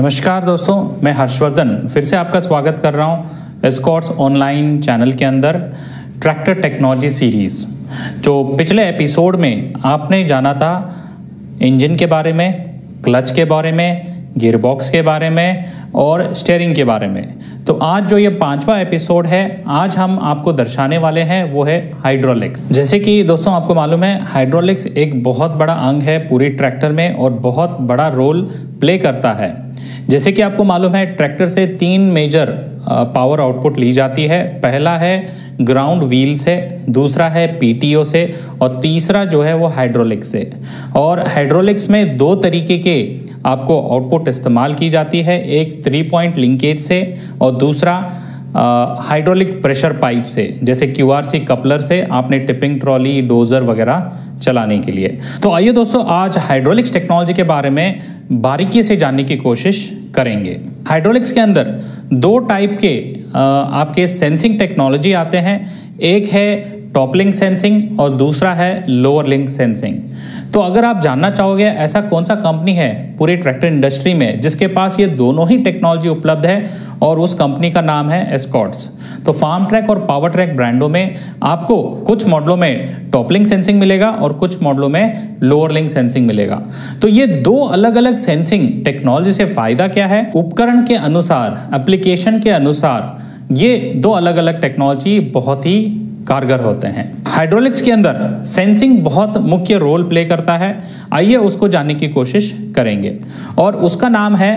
नमस्कार दोस्तों, मैं हर्षवर्धन फिर से आपका स्वागत कर रहा हूं एस्कॉर्ट्स ऑनलाइन चैनल के अंदर ट्रैक्टर टेक्नोलॉजी सीरीज। जो पिछले एपिसोड में आपने जाना था इंजन के बारे में, क्लच के बारे में, गियरबॉक्स के बारे में और स्टीयरिंग के बारे में। तो आज जो ये 5वां एपिसोड है, आज हम आपको दर्शाने वाले हैं वो है हाइड्रोलिक्स। जैसे कि दोस्तों आपको मालूम है, हाइड्रोलिक्स एक बहुत बड़ा अंग है पूरी ट्रैक्टर में और बहुत बड़ा रोल प्ले करता है। जैसे कि आपको मालूम है, ट्रैक्टर से 3 मेजर पावर आउटपुट ली जाती है। पहला है ग्राउंड व्हील से, दूसरा है पीटीओ से और तीसरा जो है वो हाइड्रोलिक्स से। और हाइड्रोलिक्स में 2 तरीके के आपको आउटपुट इस्तेमाल की जाती है, एक 3 पॉइंट लिंकेज से और दूसरा हाइड्रोलिक प्रेशर पाइप से, जैसे क्यूआरसी कपलर से आपने टिपिंग ट्रॉली, डोजर वगैरह चलाने के लिए। तो आइए दोस्तों, आज हाइड्रोलिक्स टेक्नोलॉजी के बारे में बारीकी से जानने की कोशिश करेंगे। हाइड्रोलिक्स के अंदर 2 टाइप के आपके सेंसिंग टेक्नोलॉजी आते हैं। एक है टॉप लिंक सेंसिंग और दूसरा है लोअर लिंक सेंसिंग। तो अगर आप जानना चाहोगे ऐसा कौन सा कंपनी है पूरी ट्रैक्टर इंडस्ट्री में जिसके पास ये दोनों ही टेक्नोलॉजी उपलब्ध है, और उस कंपनी का नाम है एस्कॉर्ट्स। तो फार्म ट्रैक और पावर ट्रैक ब्रांडों में आपको कुछ मॉडलों में टॉप लिंक सेंसिंग मिलेगा और कुछ मॉडलों में लोअर लिंक सेंसिंग मिलेगा। तो ये 2 अलग अलग सेंसिंग टेक्नोलॉजी से फायदा क्या है, उपकरण के अनुसार, एप्लीकेशन के अनुसार ये 2 अलग अलग टेक्नोलॉजी बहुत ही कारगर होते हैं। हाइड्रोलिक्स के अंदर सेंसिंग बहुत मुख्य रोल प्ले करता है। आइए उसको जानने की कोशिश करेंगे, और उसका नाम है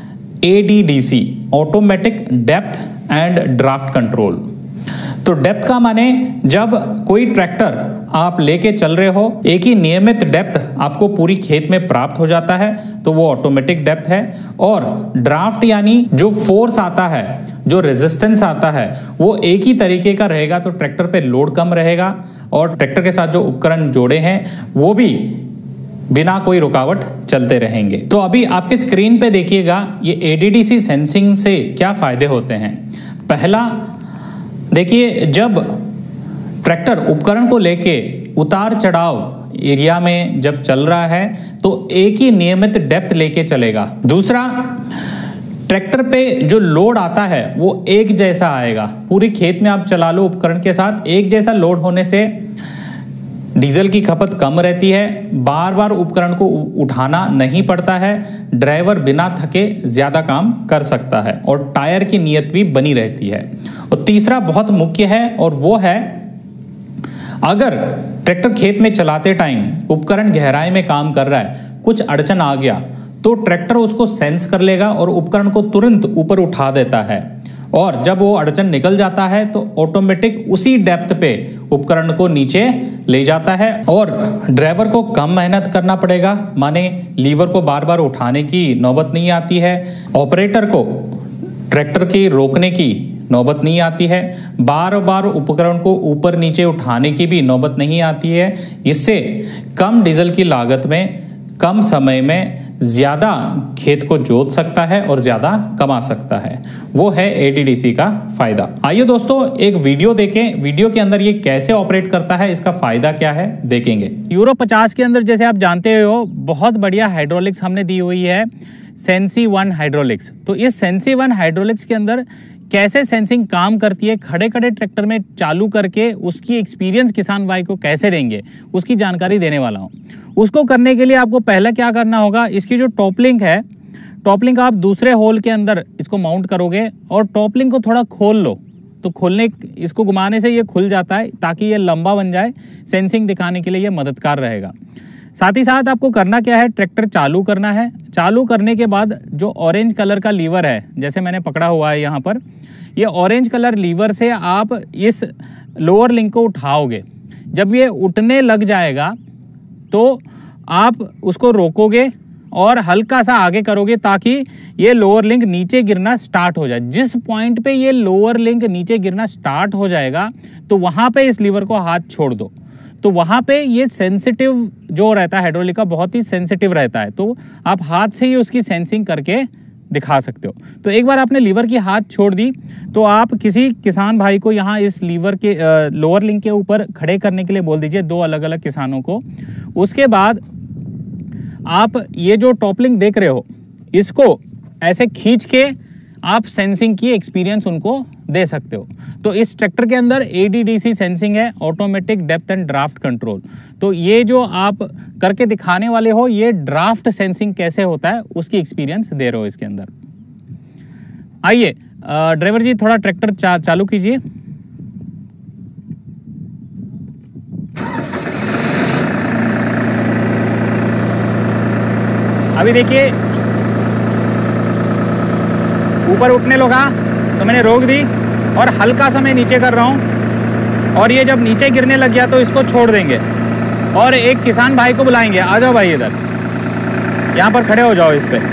ADDC, automatic depth and draft control. तो डेप्थ का माने जब कोई ट्रैक्टर आप लेके चल रहे हो, एक ही नियमित डेप्थ आपको पूरी खेत में प्राप्त हो जाता है तो वो ऑटोमेटिक डेप्थ है। और ड्राफ्ट यानी जो फोर्स आता है, जो रेजिस्टेंस आता है, वो एक ही तरीके का रहेगा तो ट्रैक्टर पे लोड कम रहेगा और ट्रैक्टर के साथ जो उपकरण जोड़े हैं वो भी बिना कोई रुकावट चलते रहेंगे। तो अभी आपके स्क्रीन पे देखिएगा ये ADDC सेंसिंग से क्या फायदे होते हैं। पहला देखिए, जब ट्रैक्टर उपकरण को लेके उतार चढ़ाव एरिया में जब चल रहा है तो एक ही नियमित डेप्थ लेके चलेगा। दूसरा, ट्रैक्टर पे जो लोड आता है वो एक जैसा आएगा। पूरी खेत में आप चला लो उपकरण के साथ, एक जैसा लोड होने से डीजल की खपत कम रहती है, बार बार उपकरण को उठाना नहीं पड़ता है, ड्राइवर बिना थके ज्यादा काम कर सकता है और टायर की नियत भी बनी रहती है। और तीसरा बहुत मुख्य है, और वो है अगर ट्रैक्टर खेत में चलाते टाइम उपकरण गहराई में काम कर रहा है, कुछ अड़चन आ गया तो ट्रैक्टर उसको सेंस कर लेगा और उपकरण को तुरंत ऊपर उठा देता है, और जब वो अड़चन निकल जाता है तो ऑटोमेटिक उसी डेप्थ पे उपकरण को नीचे ले जाता है और ड्राइवर को कम मेहनत करना पड़ेगा, माने लीवर को बार बार उठाने की नौबत नहीं आती है, ऑपरेटर को ट्रैक्टर की रोकने की नौबत नहीं आती है, बार बार उपकरण को ऊपर नीचे उठाने की भी नौबत नहीं आती है। इससे कम डीजल की लागत में, कम समय में ज्यादा खेत को जोत सकता है और ज्यादा कमा सकता है। वो है ADDC का फायदा। आइए दोस्तों एक वीडियो देखें, वीडियो के अंदर ये कैसे ऑपरेट करता है, इसका फायदा क्या है देखेंगे। यूरो 50 के अंदर जैसे आप जानते हो बहुत बढ़िया हाइड्रोलिक्स हमने दी हुई है, सेंसी 1 हाइड्रोलिक्स। तो इस सेंसी 1 हाइड्रोलिक्स के अंदर कैसे सेंसिंग काम करती है, खड़े खड़े ट्रैक्टर में चालू करके उसकी एक्सपीरियंस किसान भाई को कैसे देंगे, उसकी जानकारी देने वाला हूं। उसको करने के लिए आपको पहले क्या करना होगा, इसकी जो टॉप लिंक है, टॉप लिंक आप दूसरे होल के अंदर इसको माउंट करोगे और टॉप लिंक को थोड़ा खोल लो। तो खोलने, इसको घुमाने से ये खुल जाता है ताकि ये लंबा बन जाए, सेंसिंग दिखाने के लिए ये मददगार रहेगा। साथ ही साथ आपको करना क्या है, ट्रैक्टर चालू करना है। चालू करने के बाद जो ऑरेंज कलर का लीवर है, जैसे मैंने पकड़ा हुआ है यहाँ पर, ये ऑरेंज कलर लीवर से आप इस लोअर लिंक को उठाओगे। जब ये उठने लग जाएगा तो आप उसको रोकोगे और हल्का सा आगे करोगे ताकि ये लोअर लिंक नीचे गिरना स्टार्ट हो जाए। जिस पॉइंट पे ये लोअर लिंक नीचे गिरना स्टार्ट हो जाएगा तो वहां पे इस लीवर को हाथ छोड़ दो। तो वहां पे ये सेंसिटिव जो रहता है हाइड्रोलिक का, बहुत ही सेंसिटिव रहता है, तो आप हाथ से ही उसकी सेंसिंग करके दिखा सकते हो। तो एक बार आपने लीवर की हाथ छोड़ दी तो आप किसी किसान भाई को यहाँ इस लीवर के लोअर लिंक के ऊपर खड़े करने के लिए बोल दीजिए, 2 अलग अलग किसानों को। उसके बाद आप ये जो टॉप लिंक देख रहे हो इसको ऐसे खींच के आप सेंसिंग की एक्सपीरियंस उनको दे सकते हो। तो इस ट्रैक्टर के अंदर ADDC सेंसिंग है, automatic depth and draft control. तो ये जो आप करके दिखाने वाले हो, ये ड्राफ्ट सेंसिंग कैसे होता है उसकी एक्सपीरियंस दे रहे हो इसके अंदर। आइए ड्राइवर जी, थोड़ा ट्रैक्टर चालू कीजिए। अभी देखिए ऊपर उठने लगा तो मैंने रोक दी और हल्का सा मैं नीचे कर रहा हूँ, और ये जब नीचे गिरने लग गया तो इसको छोड़ देंगे और एक किसान भाई को बुलाएंगे। आ जाओ भाई इधर, यहाँ पर खड़े हो जाओ इस पे।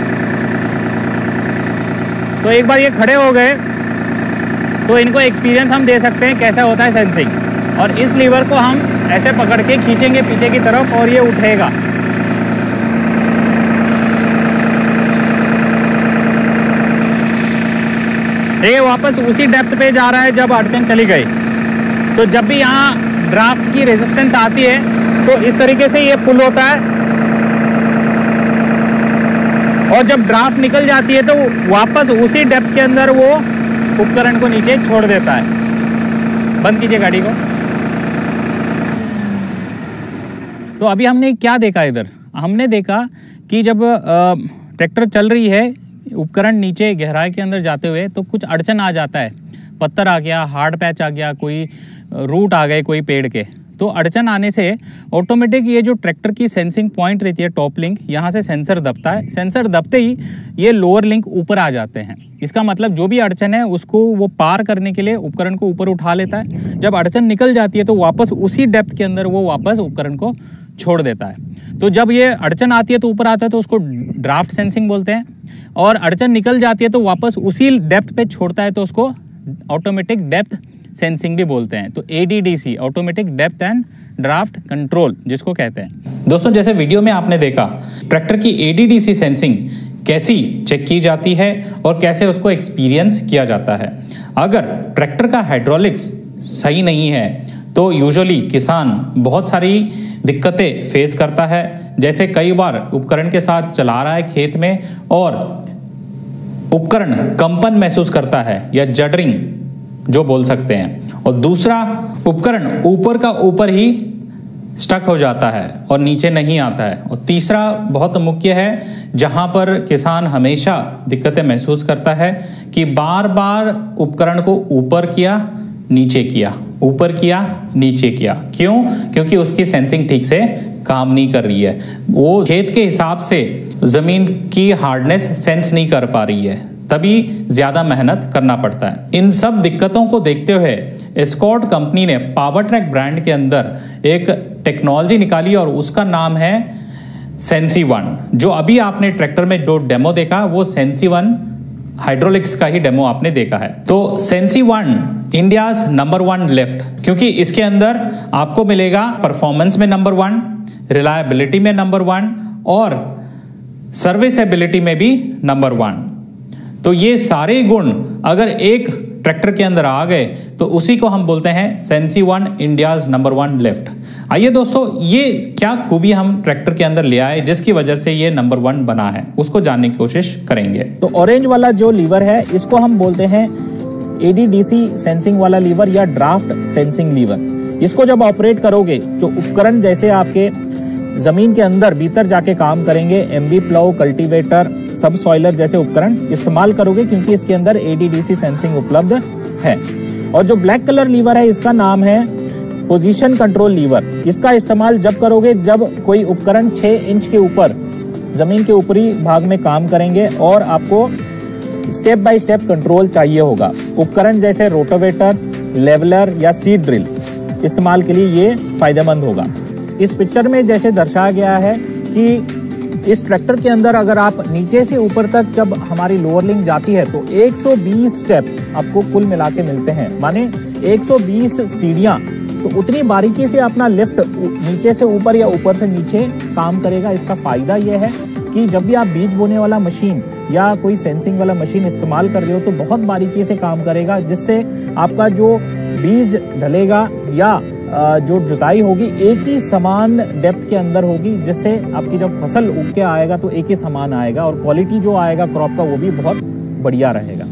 तो एक बार ये खड़े हो गए तो इनको एक्सपीरियंस हम दे सकते हैं कैसा होता है सेंसिंग। और इस लीवर को हम ऐसे पकड़ के खींचेंगे पीछे की तरफ और ये उठेगा। ये वापस उसी डेप्थ पे जा रहा है जब अड़चन चली गई। तो जब भी यहाँ ड्राफ्ट की रेजिस्टेंस आती है तो इस तरीके से ये पुल होता है, और जब ड्राफ्ट निकल जाती है तो वापस उसी डेप्थ के अंदर वो उपकरण को नीचे छोड़ देता है। बंद कीजिए गाड़ी को। तो अभी हमने क्या देखा इधर, हमने देखा कि जब ट्रैक्टर चल रही है, उपकरण नीचे गहराई के अंदर जाते हुए तो कुछ अड़चन आ जाता है, पत्थर आ गया, हार्ड पैच आ गया, कोई रूट आ गए कोई पेड़ के। तो अड़चन आने से ऑटोमेटिक ये जो ट्रैक्टर की सेंसिंग पॉइंट रहती है टॉप लिंक, यहाँ से सेंसर दबता है। सेंसर दबते ही ये लोअर लिंक ऊपर आ जाते हैं। इसका मतलब जो भी अड़चन है उसको वो पार करने के लिए उपकरण को ऊपर उठा लेता है। जब अड़चन निकल जाती है तो वापस उसी डेप्थ के अंदर वो वापस उपकरण को छोड़ देता है। तो जब ये अड़चन आती है तो ऊपर आता है तो उसको ड्राफ्ट सेंसिंग बोलते हैं, और अड़चन निकल जाती है तो वापस उसी डेप्थ पे छोड़ता है तो उसको ऑटोमेटिक डेप्थ सेंसिंग भी बोलते हैं। तो ADDC automatic depth and draft control जिसको कहते हैं। दोस्तों, जैसे वीडियो में आपने देखा ट्रैक्टर की ADDC सेंसिंग कैसी चेक की जाती है और कैसे उसको एक्सपीरियंस किया जाता है। अगर ट्रैक्टर का हाइड्रोलिक्स सही नहीं है तो यूजुअली किसान बहुत सारी दिक्कतें फेस करता है। जैसे कई बार उपकरण के साथ चला रहा है खेत में और उपकरण कंपन महसूस करता है या जडरिंग जो बोल सकते हैं, और दूसरा उपकरण ऊपर का ऊपर ही स्टक हो जाता है और नीचे नहीं आता है, और तीसरा बहुत मुख्य है जहां पर किसान हमेशा दिक्कतें महसूस करता है कि बार बार उपकरण को ऊपर किया नीचे किया, ऊपर किया नीचे किया। क्यों? क्योंकि उसकी सेंसिंग ठीक से काम नहीं कर रही है, वो खेत के हिसाब से जमीन की हार्डनेस सेंस नहीं कर पा रही है, तभी ज्यादा मेहनत करना पड़ता है। इन सब दिक्कतों को देखते हुए एस्कॉर्ट कंपनी ने पावर ट्रैक ब्रांड के अंदर एक टेक्नोलॉजी निकाली और उसका नाम है सेंसी-1। जो अभी आपने ट्रैक्टर में जो डेमो देखा वो सेंसी-1 हाइड्रोलिक्स का ही डेमो आपने देखा है। तो सेंसी-1 इंडियाज नंबर 1 लिफ्ट, क्योंकि इसके अंदर आपको मिलेगा परफॉर्मेंस में नंबर 1, रिलायबिलिटी में नंबर 1 और सर्विसेबिलिटी में भी नंबर 1। तो ये सारे गुण अगर एक ट्रैक्टर के अंदर आ गए तो उसी को हम बोलते हैं सेंसी-1 इंडियाज नंबर 1 लिफ्ट। आइए दोस्तों, ये क्या खूबी हम ट्रैक्टर के अंदर ले आए जिसकी वजह से ये नंबर 1 बना है, उसको जानने की कोशिश करेंगे। तो ऑरेंज वाला जो लीवर है इसको हम बोलते हैं ADDC सेंसिंग वाला लीवर या ड्राफ्ट सेंसिंग लीवर। इसको जब ऑपरेट करोगे तो उपकरण जैसे आपके जमीन के अंदर भीतर जाके काम करेंगे, MB प्लाउ, कल्टीवेटर, सब सॉइलर जैसे उपकरण इस्तेमाल करोगे, क्योंकि इसके अंदर ADDC सेंसिंग उपलब्ध है। और जो ब्लैक कलर लीवर है इसका नाम है पोजीशन कंट्रोल लीवर। इसका इस्तेमाल जब करोगे जब कोई उपकरण 6 इंच के ऊपर जमीन के ऊपरी भाग में काम करेंगे और आपको स्टेप बाय स्टेप कंट्रोल चाहिए होगा। उपकरण जैसे रोटोवेटर, लेवलर या सीड ड्रिल इस्तेमाल के लिए ये फायदेमंद होगा। इस पिक्चर में जैसे दर्शाया गया है कि इस ट्रैक्टर के अंदर अगर आप नीचे से ऊपर तक जब हमारी लोअर लिंक जाती है तो 120 स्टेप आपको कुल मिला के मिलते हैं, माने 120 सीढ़ियां। तो उतनी बारीकी से अपना लिफ्ट नीचे से ऊपर या ऊपर से नीचे काम करेगा। इसका फायदा यह है कि जब भी आप बीज बोने वाला मशीन या कोई सेंसिंग वाला मशीन इस्तेमाल कर रहे हो तो बहुत बारीकी से काम करेगा, जिससे आपका जो बीज ढलेगा या जो जुताई होगी एक ही समान डेप्थ के अंदर होगी, जिससे आपकी जब फसल उग के आएगा तो एक ही समान आएगा और क्वालिटी जो आएगा क्रॉप का वो भी बहुत बढ़िया रहेगा।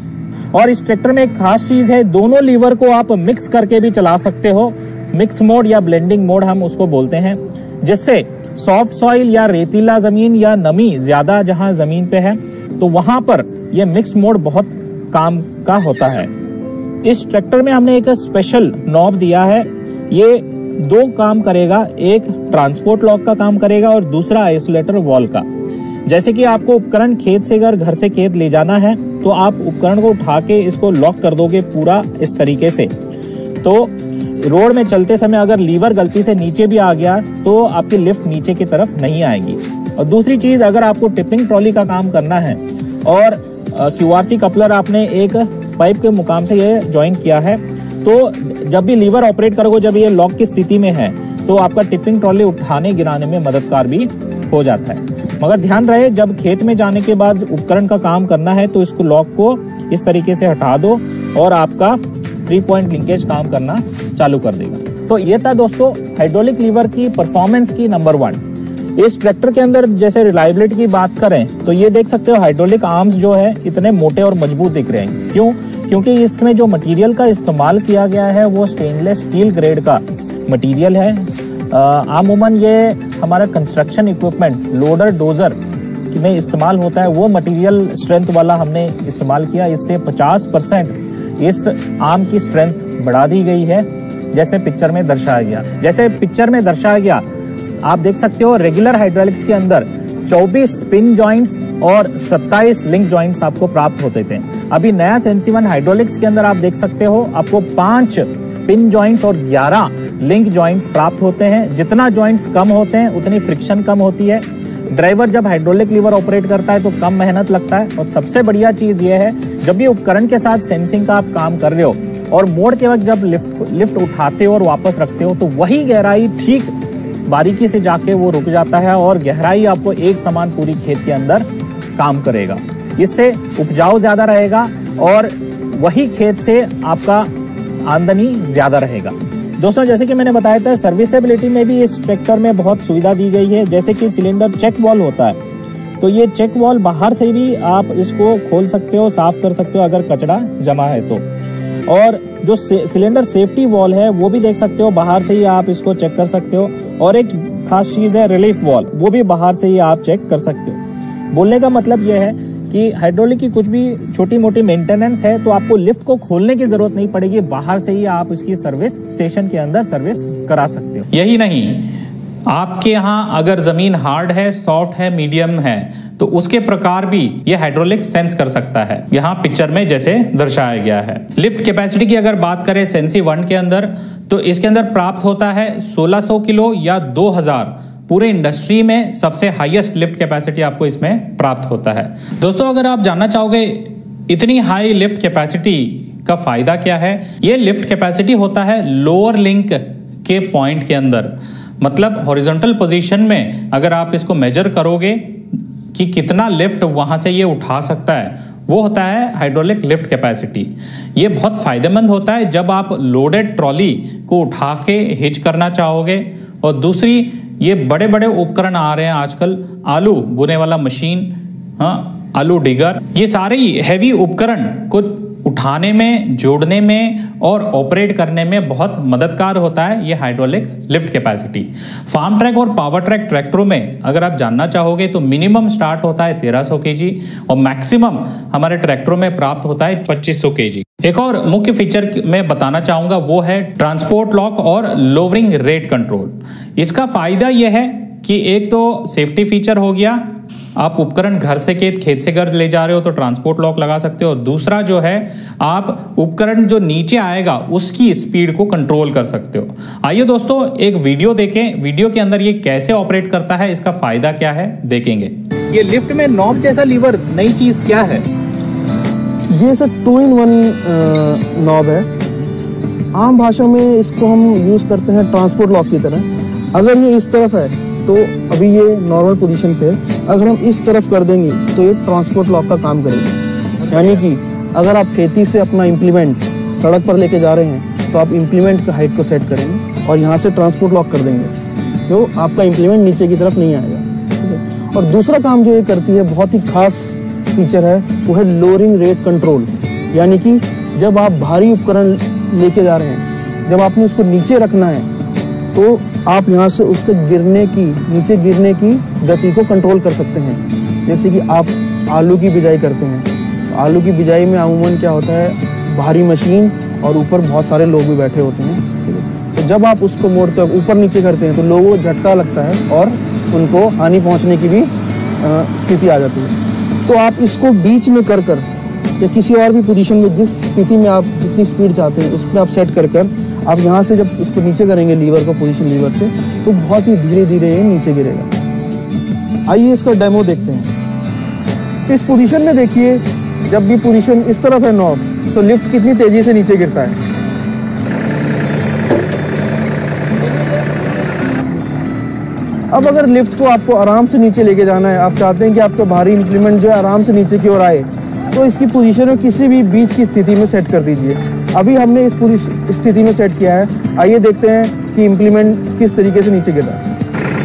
और इस ट्रैक्टर में एक खास चीज है, दोनों लीवर को आप मिक्स करके भी चला सकते हो। मिक्स मोड या ब्लेंडिंग मोड हम उसको बोलते हैं, जिससे सॉफ्ट सॉइल या रेतीला जमीन या नमी ज्यादा जहां जमीन पे है तो वहां पर यह मिक्स मोड बहुत काम का होता है। इस ट्रैक्टर में हमने एक स्पेशल नॉब दिया है, ये दो काम करेगा, एक ट्रांसपोर्ट लॉक का काम करेगा और दूसरा आइसोलेटर वॉल का। जैसे कि आपको उपकरण खेत से अगर घर से खेत ले जाना है तो आप उपकरण को उठा के इसको लॉक कर दोगे पूरा इस तरीके से, तो रोड में चलते समय अगर लीवर गलती से नीचे भी आ गया तो आपकी लिफ्ट नीचे की तरफ नहीं आएगी। और दूसरी चीज, अगर आपको टिपिंग ट्रॉली का काम करना है और QRC कपलर आपने एक पाइप के मुकाम से ये ज्वाइन किया है, तो जब भी लीवर ऑपरेट करोगे, जब ये लॉक की स्थिति में है तो आपका टिपिंग ट्रॉली उठाने गिराने में मददगार भी हो जाता है। मगर ध्यान रहे, जब खेत में जाने के बाद उपकरण का काम करना है तो इसको लॉक को इस तरीके से हटा दो और आपका 3 पॉइंट लिंकेज काम करना चालू कर देगा। तो ये था दोस्तों हाइड्रोलिक लीवर की परफॉर्मेंस की नंबर 1। इस ट्रैक्टर के अंदर जैसे रिलायबिलिटी की बात करें तो ये देख सकते हो हाइड्रोलिक आर्म्स जो है इतने मोटे और मजबूत दिख रहे हैं। क्यों? क्योंकि इसमें जो मटेरियल का इस्तेमाल किया गया है वो स्टेनलेस स्टील ग्रेड का मटेरियल है। आमूमन ये हमारा कंस्ट्रक्शन इक्विपमेंट लोडर डोजर में इस्तेमाल होता है, वो मटेरियल स्ट्रेंथ वाला हमने इस्तेमाल किया। इससे 50% इस आर्म की स्ट्रेंथ बढ़ा दी गई है, जैसे पिक्चर में दर्शाया गया। जैसे पिक्चर में दर्शाया गया आप देख सकते हो, रेगुलर हाइड्रोलिक्स के अंदर 24 पिन जॉइंट्स और 27 लिंक जॉइंट्स आपको प्राप्त होते थे। अभी नया सेंसी 1 हाइड्रोलिक्स के अंदर आप देख सकते हो आपको 5 पिन जॉइंट्स और 11 लिंक जॉइंट्स प्राप्त होते हैं। जितना जॉइंट्स कम होते हैं उतनी फ्रिक्शन कम होती है। ड्राइवर जब हाइड्रोलिक लीवर ऑपरेट करता है तो कम मेहनत लगता है। और सबसे बढ़िया चीज यह है, जब भी उपकरण के साथ सेंसिंग का आप काम कर रहे हो और मोड़ के वक्त जब लिफ्ट उठाते हो और वापस रखते हो तो वही गहराई ठीक बारीकी से जाके वो रुक जाता है और गहराई आपको एक समान पूरी खेत के अंदर काम करेगा। इससे उपजाऊ ज्यादा रहेगा और वही खेत से आपका आमदनी ज्यादा रहेगा। दोस्तों, जैसे कि मैंने बताया था, सर्विसेबिलिटी में भी इस ट्रैक्टर में बहुत सुविधा दी गई है। जैसे कि सिलेंडर चेक वॉल होता है, तो ये चेक वॉल बाहर से भी आप इसको खोल सकते हो, साफ कर सकते हो अगर कचरा जमा है तो। और जो सिलेंडर सेफ्टी वॉल है वो भी देख सकते हो, बाहर से ही आप इसको चेक कर सकते हो। और एक खास चीज है रिलीफ वॉल, वो भी बाहर से ही आप चेक कर सकते हो। बोलने का मतलब यह है कि हाइड्रोलिक की कुछ भी छोटी मोटी मेंटेनेंस है तो आपको लिफ्ट को खोलने की जरूरत नहीं पड़ेगी, बाहर से ही आप इसकी सर्विस स्टेशन के अंदर सर्विस करा सकते हो। यही नहीं, आपके यहाँ अगर जमीन हार्ड है, सॉफ्ट है, मीडियम है तो उसके प्रकार भी ये हाइड्रोलिक सेंस कर सकता है, यहाँ पिक्चर में जैसे दर्शाया गया है। लिफ्ट कैपेसिटी की अगर बात करें सेंसी 1 के अंदर तो इसके अंदर प्राप्त होता है 1600 किलो या 2000। पूरे इंडस्ट्री में सबसे हाईएस्ट लिफ्ट कैपेसिटी आपको इसमें प्राप्त होता है। दोस्तों, अगर आप जानना चाहोगे इतनी हाई लिफ्ट कैपेसिटी का फायदा क्या है, ये लिफ्ट कैपेसिटी होता है लोअर लिंक के पॉइंट के अंदर। मतलब हॉरिजॉन्टल पोजीशन में अगर आप इसको मेजर करोगे कि कितना लिफ्ट वहां से ये उठा सकता है, वो होता है हाइड्रोलिक लिफ्ट कैपेसिटी। ये बहुत फायदेमंद होता है जब आप लोडेड ट्रॉली को उठा के हिच करना चाहोगे। और दूसरी, ये बड़े बड़े उपकरण आ रहे हैं आजकल, आलू बोने वाला मशीन, हाँ, आलू डिगर, ये सारे हैवी उपकरण को उठाने में, जोड़ने में और ऑपरेट करने में बहुत मददगार होता है ये hydraulic lift capacity. Farmtrac और पावर ट्रैक ट्रैक्टरों में अगर आप जानना चाहोगे तो मिनिमम स्टार्ट होता है 1300 kg और मैक्सिमम हमारे ट्रैक्टरों में प्राप्त होता है 2500 kg। एक और मुख्य फीचर मैं बताना चाहूंगा वो है ट्रांसपोर्ट लॉक और लोअरिंग रेट कंट्रोल। इसका फायदा यह है कि एक तो सेफ्टी फीचर हो गया, आप उपकरण घर से खेत से घर ले जा रहे हो तो ट्रांसपोर्ट लॉक लगा सकते हो। दूसरा जो है, आप उपकरण जो नीचे आएगा उसकी स्पीड को कंट्रोल कर सकते हो। आइए दोस्तों एक वीडियो देखें, वीडियो के अंदर ये कैसे ऑपरेट करता है, इसका फायदा क्या है देखेंगे। ये लिफ्ट में नॉब जैसा लीवर नई चीज क्या है? ये सर 2-in-1 नॉब है। आम भाषा में इसको हम यूज करते हैं ट्रांसपोर्ट लॉक की तरह। अगर ये इस तरफ है तो अभी ये नॉर्मल पोजीशन पे है, अगर हम इस तरफ कर देंगे तो ये ट्रांसपोर्ट लॉक का काम करेगा। यानी कि अगर आप खेती से अपना इम्प्लीमेंट सड़क पर लेके जा रहे हैं तो आप इम्प्लीमेंट की हाइट को सेट करेंगे और यहाँ से ट्रांसपोर्ट लॉक कर देंगे, तो आपका इम्प्लीमेंट नीचे की तरफ नहीं आएगा। ठीक है। और दूसरा काम जो ये करती है, बहुत ही खास फीचर है, वो है लोअरिंग रेट कंट्रोल। यानी कि जब आप भारी उपकरण लेके जा रहे हैं, जब आपने उसको नीचे रखना है, तो आप यहाँ से उसके नीचे गिरने की गति को कंट्रोल कर सकते हैं। जैसे कि आप आलू की बिजाई करते हैं, तो आलू की बिजाई में अमूमन क्या होता है, भारी मशीन और ऊपर बहुत सारे लोग भी बैठे होते हैं। तो जब आप उसको मोड़ते हो, ऊपर नीचे करते हैं, तो लोगों को झटका लगता है और उनको हानि पहुंचने की भी स्थिति आ जाती है। तो आप इसको बीच में कर या किसी और भी पोजीशन में, जिस स्थिति में आप जितनी स्पीड चाहते हैं उस पर आप सेट कर आप यहाँ से जब इसको नीचे करेंगे लीवर को, पोजीशन लीवर से, तो बहुत ही धीरे धीरे ये नीचे गिरेगा। आइए इसका डेमो देखते हैं। इस पोजीशन में देखिए, जब भी पोजीशन इस तरफ है नॉब, तो लिफ्ट कितनी तेजी से नीचे गिरता है। अब अगर लिफ्ट को आपको आराम से नीचे लेके जाना है, आप चाहते हैं कि आपका भारी इंप्लीमेंट जो है आराम से नीचे की ओर आए, तो इसकी पोजीशन को किसी भी बीच की स्थिति में सेट कर दीजिए। अभी हमने इस स्थिति में सेट किया है। आइए देखते हैं कि इंप्लीमेंट किस तरीके से नीचे गिर रहा है।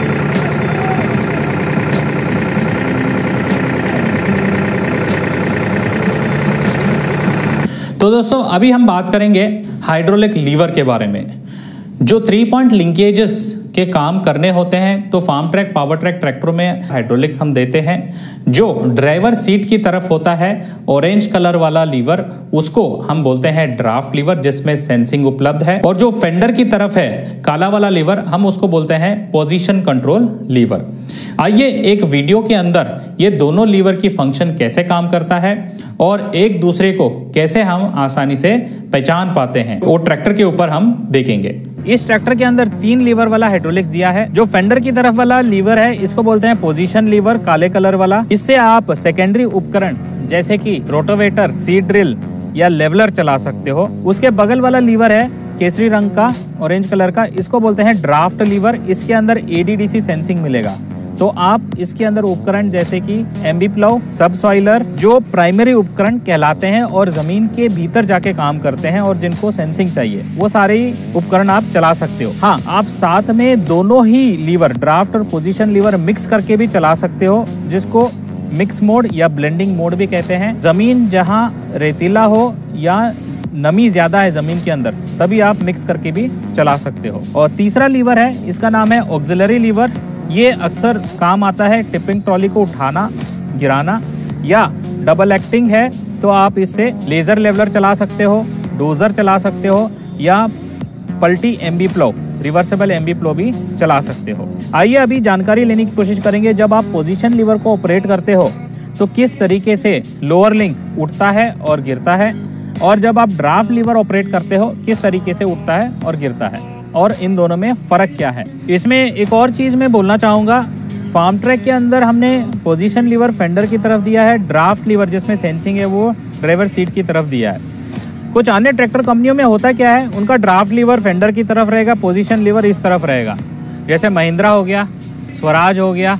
तो दोस्तों, अभी हम बात करेंगे हाइड्रोलिक लीवर के बारे में। जो 3 पॉइंट लिंकेजेस के काम करने होते हैं, तो फार्म ट्रैक, पावर ट्रैक ट्रैक्टरों में हाइड्रोलिक्स हम देते हैं। जो ड्राइवर सीट की तरफ होता है ऑरेंज कलर वाला लीवर, उसको हम बोलते हैं ड्राफ्ट लीवर, जिसमें सेंसिंग उपलब्ध है। और जो फेंडर की तरफ है काला वाला लीवर, हम उसको बोलते हैं पोजीशन कंट्रोल लीवर। आइए एक वीडियो के अंदर ये दोनों लीवर की फंक्शन कैसे काम करता है और एक दूसरे को कैसे हम आसानी से पहचान पाते हैं, वो ट्रैक्टर के ऊपर हम देखेंगे। इस ट्रैक्टर के अंदर 3 लीवर वाला हाइड्रोलिक्स दिया है। जो फेंडर की तरफ वाला लीवर है, इसको बोलते हैं पोजीशन लीवर, काले कलर वाला। इससे आप सेकेंडरी उपकरण जैसे कि रोटोवेटर, सीड ड्रिल या लेवलर चला सकते हो। उसके बगल वाला लीवर है केसरी रंग का, ऑरेंज कलर का, इसको बोलते हैं ड्राफ्ट लीवर। इसके अंदर ADDC सेंसिंग मिलेगा। तो आप इसके अंदर उपकरण जैसे कि एम्बी प्लाउ, सब सॉइलर, जो प्राइमरी उपकरण कहलाते हैं और जमीन के भीतर जाके काम करते हैं और जिनको सेंसिंग चाहिए, वो सारे उपकरण आप चला सकते हो। हाँ, आप साथ में दोनों ही लीवर, ड्राफ्ट और पोजीशन लीवर मिक्स करके भी चला सकते हो, जिसको मिक्स मोड या ब्लेंडिंग मोड भी कहते हैं। जमीन जहाँ रेतीला हो या नमी ज्यादा है जमीन के अंदर, तभी आप मिक्स करके भी चला सकते हो। और तीसरा लीवर है, इसका नाम है ऑक्सिलरी लीवर। ये अक्सर काम आता है टिपिंग ट्रॉली को उठाना, गिराना, या डबल एक्टिंग है तो आप इससे लेजर लेवलर चला सकते हो, डोजर चला सकते हो, या पलटी एम्बी प्लो, रिवर्सेबल एम्बी प्लो भी चला सकते हो। आइए अभी जानकारी लेने की कोशिश करेंगे। जब आप पोजीशन लीवर को ऑपरेट करते हो तो किस तरीके से लोअर लिंक उठता है और गिरता है, और जब आप ड्राफ्ट लीवर ऑपरेट करते हो किस तरीके से उठता है और गिरता है, और इन दोनों में फर्क क्या है। इसमें एक और चीज मैं बोलना चाहूंगा, फार्म ट्रैक के अंदर हमने पोजीशन लीवर फेंडर की तरफ दिया है, ड्राफ्ट लीवर जिसमें सेंसिंग है वो ड्राइवर सीट की तरफ दिया है। कुछ अन्य ट्रैक्टर कंपनियों में होता क्या है, उनका ड्राफ्ट लीवर फेंडर की तरफ रहेगा, पोजीशन लीवर इस तरफ रहेगा। जैसे महिंद्रा हो गया, स्वराज हो गया।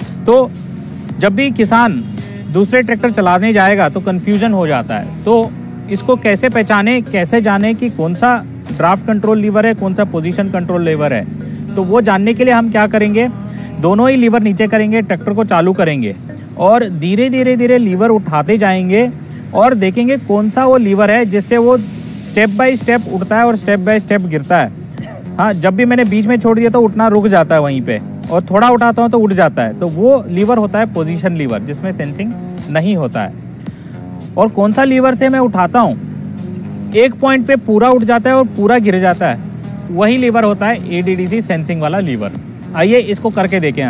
तो जब भी किसान दूसरे ट्रैक्टर चलाने जाएगा तो कंफ्यूजन हो जाता है। तो इसको कैसे पहचाने, कैसे जाने कि कौन सा ड्राफ्ट कंट्रोल लीवर है, कौन सा पोजीशन कंट्रोल लीवर है, तो वो जानने के लिए हम क्या करेंगे, दोनों ही लीवर नीचे करेंगे, ट्रैक्टर को चालू करेंगे और धीरे धीरे धीरे लीवर उठाते जाएंगे और देखेंगे कौन सा वो लीवर है जिससे वो स्टेप बाय स्टेप उठता है और स्टेप बाय स्टेप गिरता है। हाँ, जब भी मैंने बीच में छोड़ दिया तो उठना रुक जाता है वहीं पे, और थोड़ा उठाता हूँ तो उठ जाता है। तो वो लीवर होता है पोजीशन लीवर, जिसमें सेंसिंग नहीं होता है। और कौन सा लीवर से मैं उठाता हूँ, एक पॉइंट पे पूरा उठ जाता है और पूरा गिर जाता है, वही लीवर होता है ADDC सेंसिंग वाला लीवर। आइए इसको करके देखें।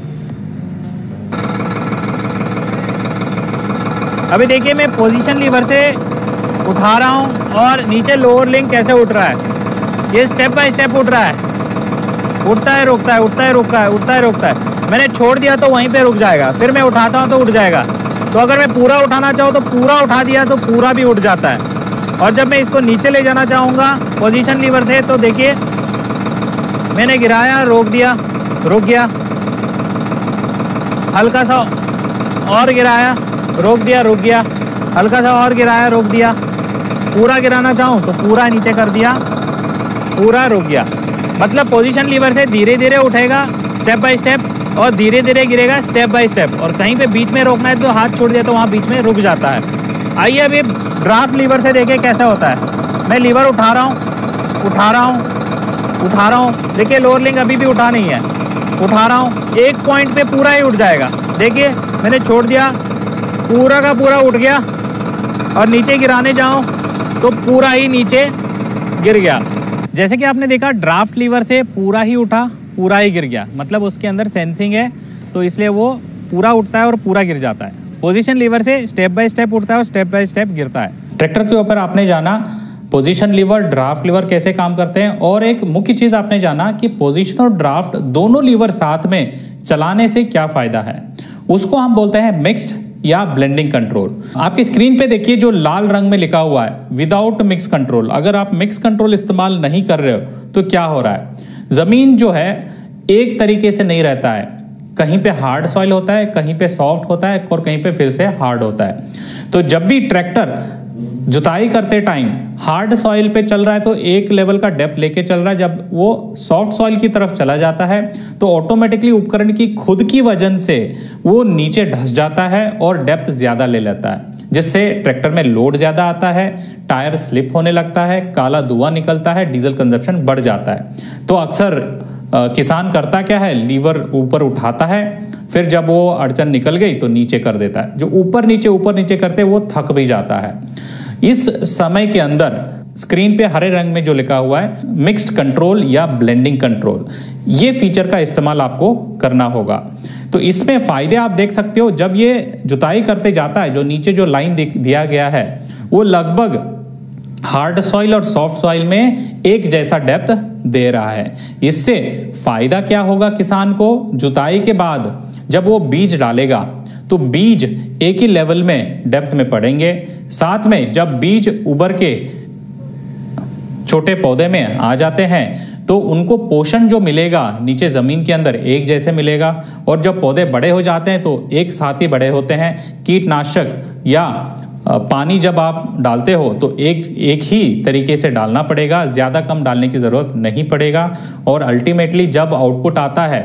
अभी देखिए मैं पोजीशन लीवर से उठा रहा हूँ और नीचे लोअर लिंक कैसे उठ रहा है, ये स्टेप बाय स्टेप उठ रहा है, उठता है रुकता है, उठता है रुकता है, उठता है रुकता है। मैंने छोड़ दिया तो वहीं पे रुक जाएगा, फिर मैं उठाता हूँ तो उठ जाएगा। तो अगर मैं पूरा उठाना चाहूँ तो पूरा उठा दिया तो पूरा भी उठ जाता है। और जब मैं इसको नीचे ले जाना चाहूँगा पोजीशन लीवर से, तो देखिए मैंने गिराया, रोक दिया, रुक गया, हल्का सा और गिराया, रोक दिया, रुक गया, हल्का सा और गिराया, रोक दिया। पूरा गिराना चाहूँ तो पूरा नीचे कर दिया पूरा रुक गया। मतलब पोजीशन लीवर से धीरे धीरे उठेगा स्टेप बाय स्टेप और धीरे धीरे गिरेगा स्टेप बाय स्टेप, और कहीं पे बीच में रोकना है तो हाथ छोड़ दिया तो वहाँ बीच में रुक जाता है। आइए अभी ड्राफ्ट लीवर से देखें कैसा होता है। मैं लीवर उठा रहा हूँ, देखिए लोअर लिंक अभी भी उठा नहीं है, उठा रहा हूँ, एक पॉइंट पे पूरा ही उठ जाएगा। देखिए मैंने छोड़ दिया, पूरा का पूरा उठ गया, और नीचे गिराने जाऊं तो पूरा ही नीचे गिर गया। जैसे कि आपने देखा ड्राफ्ट लीवर से पूरा ही उठा, पूरा ही गिर गया, मतलब उसके अंदर सेंसिंग है तो इसलिए वो पूरा उठता है और पूरा गिर जाता है। पोजीशन लीवर से स्टेप बाय स्टेप उठता है और स्टेप बाय स्टेप गिरता है। ट्रैक्टर के ऊपर आपने जाना पोजीशन लीवर, ड्राफ्ट लीवर कैसे काम करते हैं, और एक मुख्य चीज आपने जाना कि पोजीशन और ड्राफ्ट दोनों लीवर साथ में चलाने से क्या फायदा है। उसको हम बोलते हैं मिक्स्ड या ब्लेंडिंग कंट्रोल। आपकी स्क्रीन पे देखिए जो लाल रंग में लिखा हुआ है विदाउट मिक्स कंट्रोल। अगर आप मिक्स कंट्रोल इस्तेमाल नहीं कर रहे हो तो क्या हो रहा है, जमीन जो है एक तरीके से नहीं रहता है, कहीं पे हार्ड सॉइल होता है, कहीं पे सॉफ्ट होता है और कहीं पे फिर से हार्ड होता है। तो जब भी ट्रैक्टर जुताई करते टाइम हार्ड सॉइल पे चल रहा है तो एक लेवल का डेप्थ लेके चल रहा है, जब वो सॉफ्ट सॉइल की तरफ चला जाता है तो ऑटोमेटिकली उपकरण की खुद की वजन से वो नीचे धंस जाता है और डेप्थ ज्यादा ले लेता है, जिससे ट्रैक्टर में लोड ज्यादा आता है, टायर स्लिप होने लगता है, काला धुआं निकलता है, डीजल कंजप्शन बढ़ जाता है। तो अक्सर किसान करता क्या है, लीवर ऊपर उठाता है, फिर जब वो अड़चन निकल गई तो नीचे कर देता है। जो ऊपर नीचे करते वो थक भी जाता है। इस समय के अंदर स्क्रीन पे हरे रंग में जो लिखा हुआ है मिक्स्ड कंट्रोल या ब्लेंडिंग कंट्रोल, ये फीचर का इस्तेमाल आपको करना होगा। तो इसमें फायदे आप देख सकते हो, जब ये जुताई करते जाता है जो नीचे जो लाइन दिया गया है वो लगभग हार्ड सॉइल और सॉफ्ट सॉइल में एक जैसा डेप्थ दे रहा है। इससे फायदा क्या होगा किसान को, जुताई के बाद जब वो बीज डालेगा तो बीज एक ही लेवल में डेप्थ में पड़ेंगे। साथ में जब बीज उबर के छोटे पौधे में आ जाते हैं तो उनको पोषण जो मिलेगा नीचे जमीन के अंदर एक जैसे मिलेगा, और जब पौधे बड़े हो जाते हैं तो एक साथ ही बड़े होते हैं। कीटनाशक या पानी जब आप डालते हो तो एक ही तरीके से डालना पड़ेगा, ज्यादा कम डालने की जरूरत नहीं पड़ेगा। और अल्टीमेटली जब आउटपुट आता है,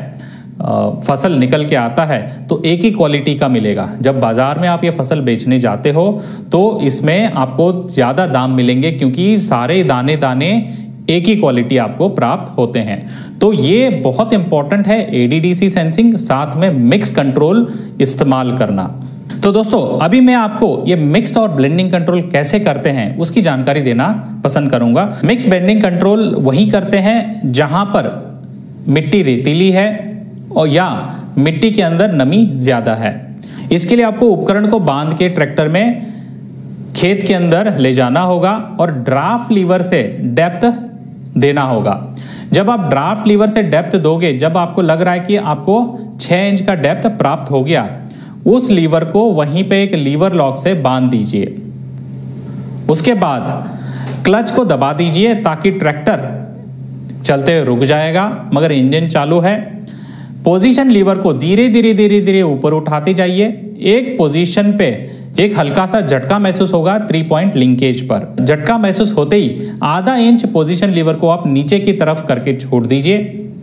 फसल निकल के आता है तो एक ही क्वालिटी का मिलेगा। जब बाजार में आप ये फसल बेचने जाते हो तो इसमें आपको ज्यादा दाम मिलेंगे, क्योंकि सारे दाने दाने एक ही क्वालिटी आपको प्राप्त होते हैं। तो ये बहुत इंपॉर्टेंट है एडीडीसी सेंसिंग, साथ में मिक्स कंट्रोल इस्तेमाल करना। तो दोस्तों अभी मैं आपको ये मिक्स्ड और ब्लेंडिंग कंट्रोल कैसे करते हैं उसकी जानकारी देना पसंद करूंगा। मिक्स ब्लेंडिंग कंट्रोल वही करते हैं जहां पर मिट्टी रेतीली है और या मिट्टी के अंदर नमी ज्यादा है। इसके लिए आपको उपकरण को बांध के ट्रैक्टर में खेत के अंदर ले जाना होगा और ड्राफ्ट लीवर से डेप्थ देना होगा। जब आप ड्राफ्ट लीवर से डेप्थ दोगे, जब आपको लग रहा है कि आपको 6 इंच का डेप्थ प्राप्त हो गया, उस लीवर को वहीं पे एक लीवर लॉक से बांध दीजिए। उसके बाद क्लच को दबा दीजिए ताकि ट्रैक्टर चलते हुए रुक जाएगा मगर इंजन चालू है। पोजीशन लीवर को धीरे धीरे ऊपर उठाते जाइए। एक पोजीशन पे एक हल्का सा झटका महसूस होगा 3 पॉइंट लिंकेज पर। झटका महसूस होते ही आधा इंच पोजीशन लीवर को आप नीचे की तरफ करके छोड़ दीजिए।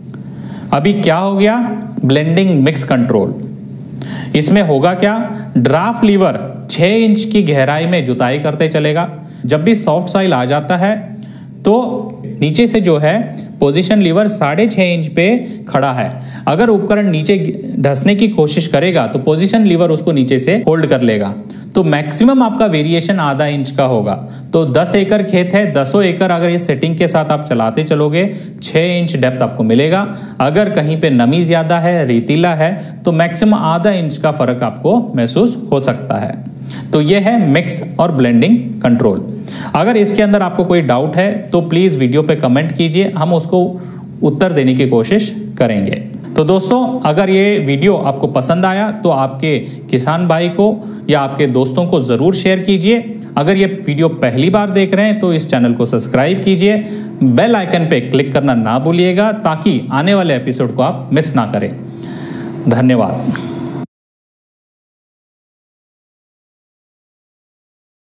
अभी क्या हो गया, ब्लेंडिंग मिक्स कंट्रोल। इसमें होगा क्या, ड्राफ्ट लीवर 6 इंच की गहराई में जुताई करते चलेगा। जब भी सॉफ्ट सॉइल आ जाता है तो नीचे से जो है पोजीशन लीवर 6.5 इंच पे खड़ा है। अगर उपकरण नीचे धंसने की कोशिश करेगा तो पोजीशन लीवर उसको नीचे से होल्ड कर लेगा। तो मैक्सिमम आपका वेरिएशन आधा इंच का होगा। तो 10 एकड़ खेत है, 10 एकड़ अगर इस सेटिंग के साथ आप चलाते चलोगे 6 इंच डेप्थ आपको मिलेगा। अगर कहीं पे नमी ज्यादा है, रेतीला है, तो मैक्सिमम आधा इंच का फर्क आपको महसूस हो सकता है। तो यह है मिक्स्ड और ब्लेंडिंग कंट्रोल। अगर इसके अंदर आपको कोई डाउट है तो प्लीज वीडियो पे कमेंट कीजिए, हम उसको उत्तर देने की कोशिश करेंगे। तो दोस्तों अगर ये वीडियो आपको पसंद आया तो आपके किसान भाई को या आपके दोस्तों को जरूर शेयर कीजिए। अगर ये वीडियो पहली बार देख रहे हैं तो इस चैनल को सब्सक्राइब कीजिए, बेल आइकन पे क्लिक करना ना भूलिएगा ताकि आने वाले एपिसोड को आप मिस ना करें। धन्यवाद।